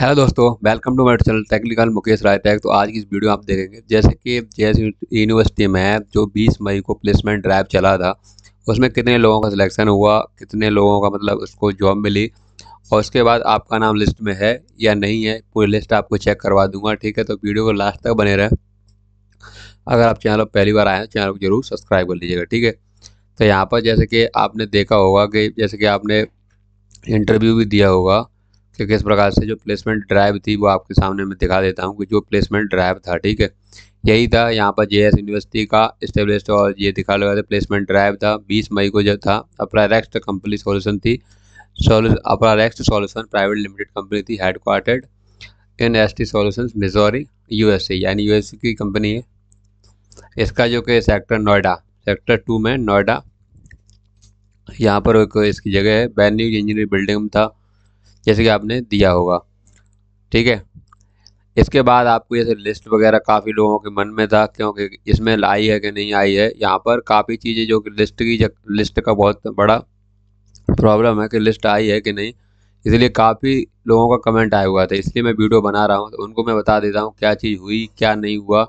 Hello दोस्तों, welcome to my channel technical Mukesh Rai tech. तो आज की इस वीडियो में आप देखेंगे जैसे कि जेएस यूनिवर्सिटी में जो 20 मई को प्लेसमेंट ड्राइव चला था, उसमें कितने लोगों का सिलेक्शन हुआ, कितने लोगों का मतलब उसको जॉब मिली, और उसके बाद आपका नाम लिस्ट में है या नहीं है, पूरी लिस्ट आपको चेक करवा दूंगा। ठीक है, तो वीडियो को लास्ट तक बने रहे। अगर आप चैनल पर पहली बार आए हैं, चैनल को जरूर सब्सक्राइब कर लीजिएगा। ठीक है, तो यहाँ पर जैसे कि आपने देखा होगा कि जैसे कि आपने इंटरव्यू भी दिया होगा कि किस प्रकार से जो प्लेसमेंट ड्राइव थी वो आपके सामने मैं दिखा देता हूँ कि जो प्लेसमेंट ड्राइव था, ठीक है, यही था। यहाँ पर जेएस यूनिवर्सिटी का इस्टेब्लिश्ड और ये दिखा लगा था प्लेसमेंट ड्राइव था 20 मई को जो था। अप्रारेक्स कंपनी सॉल्यूशन थी, अप्रारेक्स सॉल्यूशन प्राइवेट लिमिटेड कंपनी थी, headquartered in ST solutions Missouri USA, यानी यूएसए की कंपनी है। इसका जो कि सेक्टर नोएडा, सेक्टर 2 में नोएडा, यहाँ पर एक इसकी जगह है। वेन्यू इंजीनियरिंग बिल्डिंग में था, जैसे कि आपने दिया होगा। ठीक है, इसके बाद आपको ये लिस्ट वगैरह काफ़ी लोगों के मन में था, क्योंकि इसमें आई है कि नहीं आई है। यहाँ पर काफ़ी चीज़ें जो कि लिस्ट का बहुत बड़ा प्रॉब्लम है कि लिस्ट आई है कि नहीं, इसलिए काफ़ी लोगों का कमेंट आया हुआ था, इसलिए मैं वीडियो बना रहा हूँ। तो उनको मैं बता देता हूँ क्या चीज़ हुई क्या नहीं हुआ।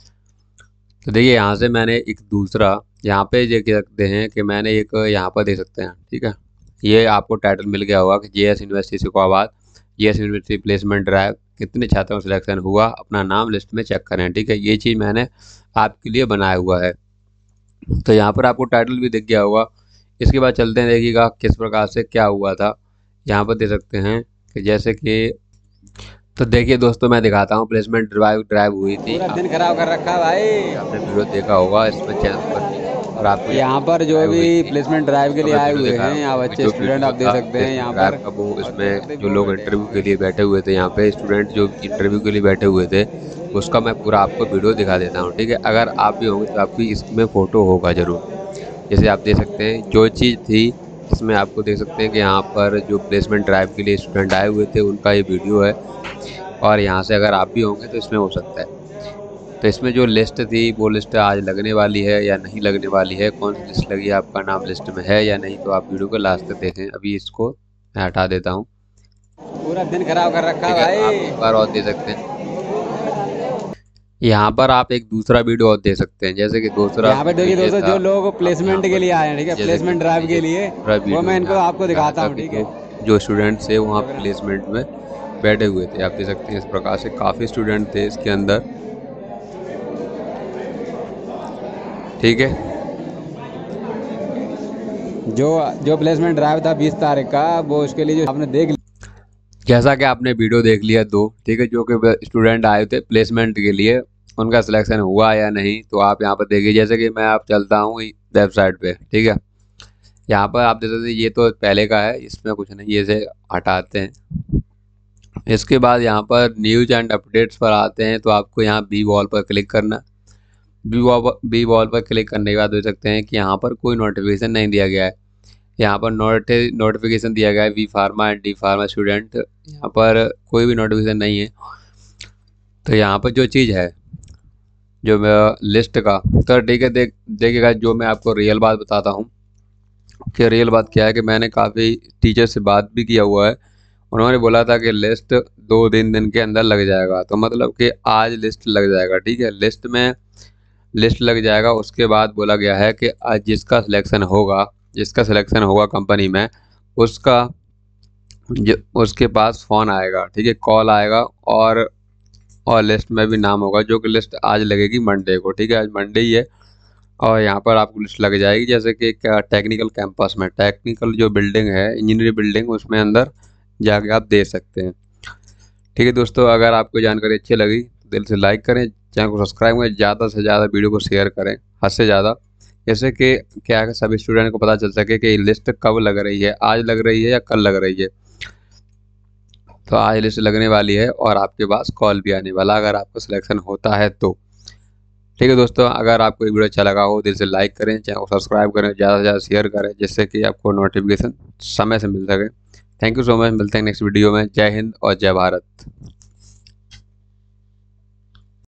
तो देखिए, यहाँ से मैंने एक दूसरा यहाँ पे देख सकते हैं कि मैंने एक यहाँ पर देख सकते हैं। ठीक है, ये आपको टाइटल मिल गया होगा कि JS university Shikohabad JS university placement drive, कितने छात्रों का सिलेक्शन हुआ, अपना नाम लिस्ट में चेक करें। ठीक है, ये चीज़ मैंने आपके लिए बनाया हुआ है। तो यहाँ पर आपको टाइटल भी दिख गया होगा। इसके बाद चलते हैं, देखिएगा किस प्रकार से क्या हुआ था। यहाँ पर देख सकते हैं कि जैसे कि, तो देखिए दोस्तों, मैं दिखाता हूँ प्लेसमेंट ड्राइव हुई थी। पूरा दिन खराब कर रखा है भाई। आपने वीडियो देखा होगा इसमें चैनल पर भी, और आपको यहाँ पर जो ड्राइव भी हुई थी, प्लेसमेंट ड्राइव के उसका लिए मैं आए वीडियो हुए दिखा रहा हैं, हूँ। यहाँ क्योंकि बच्चे जो स्टूडेंट वीडियो आप देख था सकते हैं यहाँ प्लेसमेंट ड्राइव पर। का, वो और देखते इसमें देखते जो बोर लोग बैठे हैं। इंटरव्यू के लिए बैठे हुए थे, यहाँ पे स्टूडेंट जो इंटरव्यू के लिए बैठे हुए थे, उसका मैं पूरा आपको वीडियो दिखा देता हूँ। ठीक है, अगर आप भी होंगे तो आपकी इसमें फ़ोटो होगा ज़रूर। जैसे आप देख सकते हैं जो चीज़ थी इसमें, आपको देख सकते हैं कि यहाँ पर जो प्लेसमेंट ड्राइव के लिए स्टूडेंट आए हुए थे उनका ये वीडियो है। और यहाँ से अगर आप भी होंगे तो इसमें हो सकता है। तो इसमें जो लिस्ट थी वो लिस्ट आज लगने वाली है या नहीं लगने वाली है, कौन सी लिस्ट लगी है, आपका नाम लिस्ट में है या नहीं, तो आप वीडियो को लास्ट तक देखें। अभी इसको मैं हटा देता हूँ। पूरा दिन खराब कर रखा है ठीक है, आप एक भाई। बार और दे सकते हैं। यहाँ पर आप एक दूसरा वीडियो और दे सकते हैं, जैसे कि दूसरा यहाँ पे वीडियो देखिए ये दोस्तों, था। जो लोग आप यहाँ प्लेसमेंट के पर लिए आए हैं, ठीक है, जैसे कि प्लेसमेंट मैंने ड्राइव के ये लिए, पूरा वो वीडियो मैं में इनको आपको आपको दिखाया दिखाता था हूँ, ठीक कि है। जो स्टूडेंट्स थे वहाँ प्लेसमेंट में बैठे हुए थे। आप देख सकते हैं इस प्रकार से काफ़ी स्टूडेंट थे इसके अंदर। ठीक है, जो जो प्लेसमेंट ड्राइव था 20 तारीख का, वो उसके लिए जो आपने देख जैसा कि आपने वीडियो देख लिया दो, ठीक है, जो कि स्टूडेंट आए थे प्लेसमेंट के लिए, उनका सिलेक्शन हुआ या नहीं, तो आप यहाँ पर देखिए। जैसे कि मैं आप चलता हूँ वेबसाइट पे, ठीक है, यहाँ पर आप देख सकते हैं ये तो पहले का है, इसमें कुछ नहीं, ये से हटाते हैं। इसके बाद यहाँ पर न्यूज एंड अपडेट्स पर आते हैं, तो आपको यहाँ बी वॉल पर क्लिक करना। बी वॉल पर क्लिक करने के बाद देख सकते हैं कि यहाँ पर कोई नोटिफिकेशन नहीं दिया गया है। यहाँ पर नोटिफिकेशन दिया गया है B pharma and D pharma student, यहाँ पर कोई भी नोटिफिकेशन नहीं है। तो यहाँ पर जो चीज़ है, जो लिस्ट का, तो ठीक है, देखिएगा, जो मैं आपको रियल बात बताता हूँ कि रियल बात क्या है कि मैंने काफ़ी टीचर से बात भी किया हुआ है। उन्होंने बोला था कि लिस्ट 2 दिन के अंदर लग जाएगा, तो मतलब कि आज लिस्ट लग जाएगा। ठीक है, लिस्ट लग जाएगा। उसके बाद बोला गया है कि आज जिसका सिलेक्शन होगा कंपनी में, उसका उसके पास फ़ोन आएगा, ठीक है, कॉल आएगा, और लिस्ट में भी नाम होगा, जो कि लिस्ट आज लगेगी मंडे को। ठीक है, आज मंडे ही है, और यहाँ पर आपको लिस्ट लग जाएगी। जैसे कि क्या, टेक्निकल कैंपस में, टेक्निकल जो बिल्डिंग है, इंजीनियरिंग बिल्डिंग, उसमें अंदर जाके आप दे सकते हैं। ठीक है दोस्तों, अगर आपको जानकारी अच्छी लगी तो दिल से लाइक करें, चैनल को सब्सक्राइब करें, ज़्यादा से ज़्यादा वीडियो को शेयर करें, हद से ज़्यादा, जैसे कि क्या है, सभी स्टूडेंट को पता चल सके कि लिस्ट कब लग रही है, आज लग रही है या कल लग रही है। तो आज लिस्ट लगने वाली है और आपके पास कॉल भी आने वाला, अगर आपका सिलेक्शन होता है तो। ठीक है दोस्तों, अगर आपको ये वीडियो अच्छा लगा हो, दिल से लाइक करें, चैनल को सब्सक्राइब करें, ज़्यादा से ज़्यादा शेयर करें, जिससे कि आपको नोटिफिकेशन समय से मिल सके। थैंक यू सो मच, मिलते हैं नेक्स्ट वीडियो में। जय हिंद और जय भारत।